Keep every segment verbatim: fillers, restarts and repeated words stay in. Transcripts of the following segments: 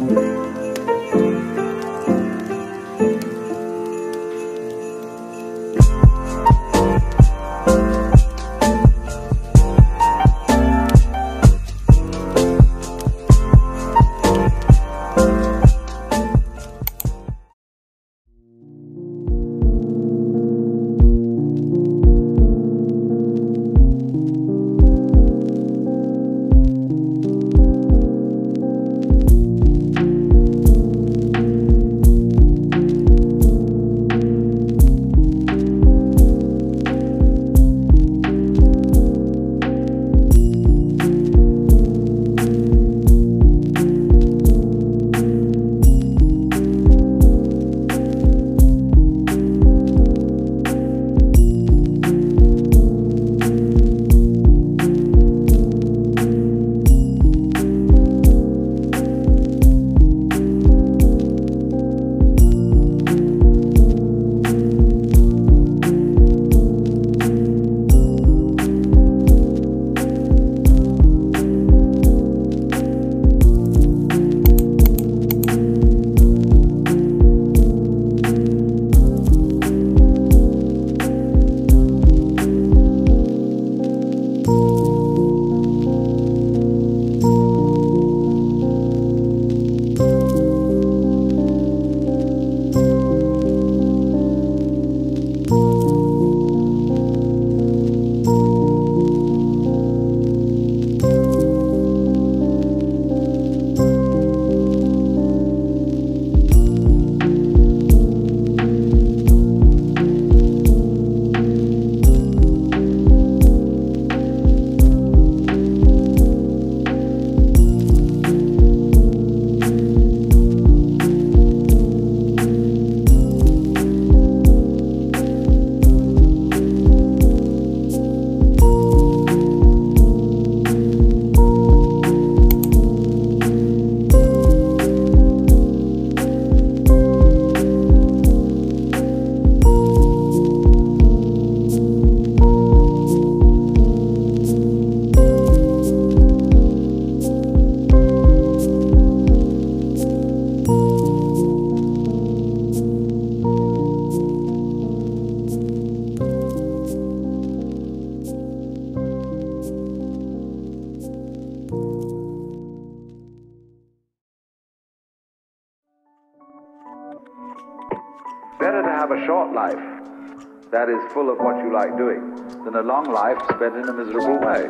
Better to have a short life that is full of what you like doing than a long life spent in a miserable way.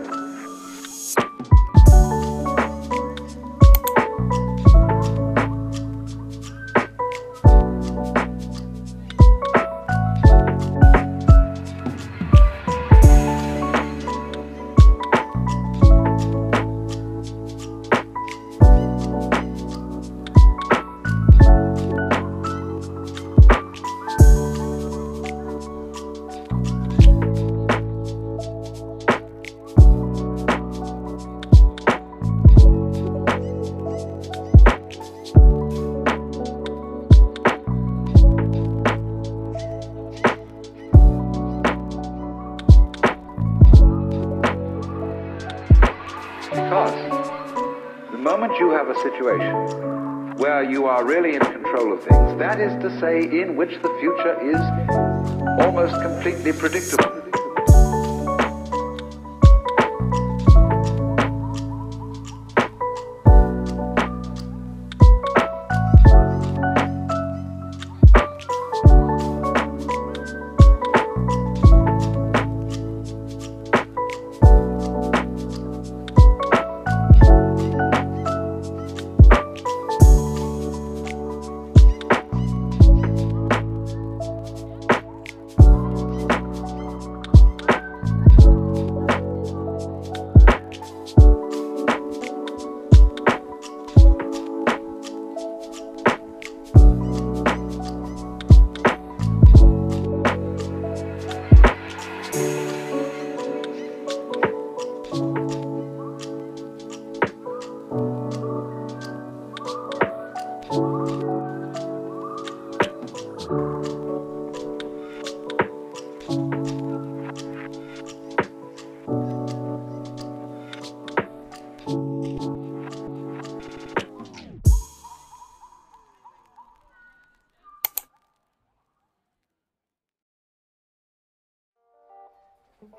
Because the moment you have a situation where you are really in control of things, that is to say, in which the future is almost completely predictable.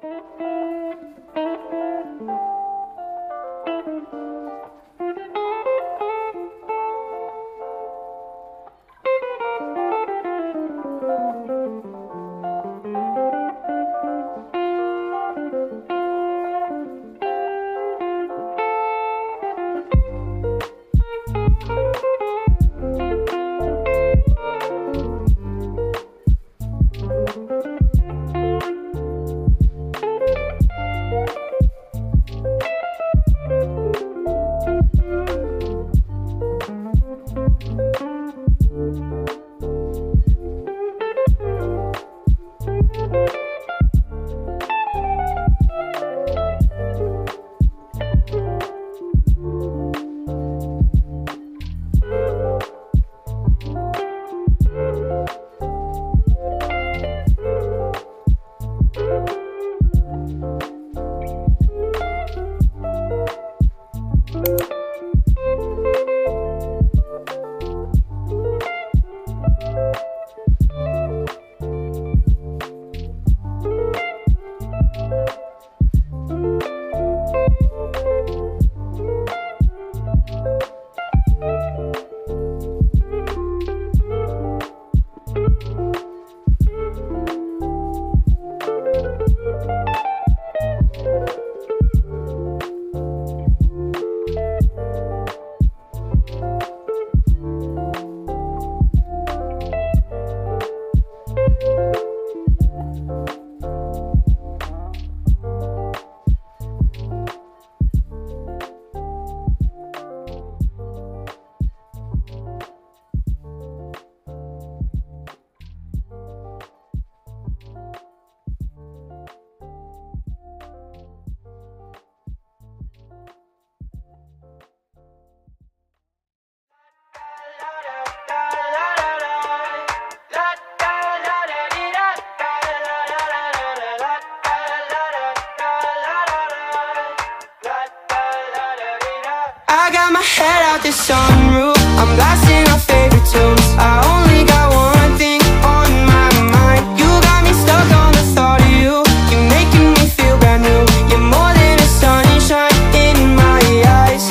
Head out the sunroof, I'm blasting our favorite tunes. I only got one thing on my mind. You got me stuck on the thought of you. You're making me feel brand new. You're more than a sunshine in my eyes.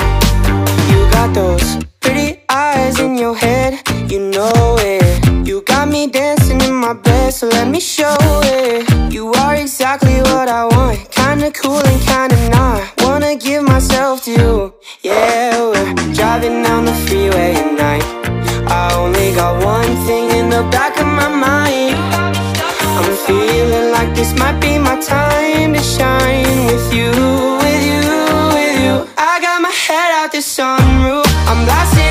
You got those pretty eyes in your head, you know it. You got me dancing in my bed, so let me show it. You are exactly what I want, kinda cool and kinda not. Wanna give myself to you, yeah. We're driving down the freeway at night. I only got one thing in the back of my mind. I'm feeling like this might be my time to shine with you, with you, with you. I got my head out the sunroof, I'm blasting